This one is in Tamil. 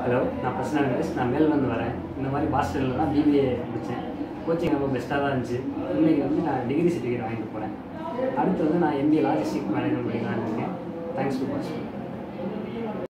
ஹலோ, நான் பிரசன்னா வெங்கடேஷ். நான் மேல்லேருந்து வரேன். இந்த மாதிரி பாஸ்டனில் தான் பிபிஏ முடித்தேன். கோச்சிங் ரொம்ப பெஸ்ட்டாக தான் இருந்துச்சு. இன்றைக்கி நான் டிகிரி சர்டிஃபிகேட் வாங்கிட்டு போகிறேன். அடுத்து நான் எம்பிஏ லாஜிஸ்டிக் மேனேஜ்மெண்ட் படிக்கலான்னு இருக்கேன். Thanks to Boston.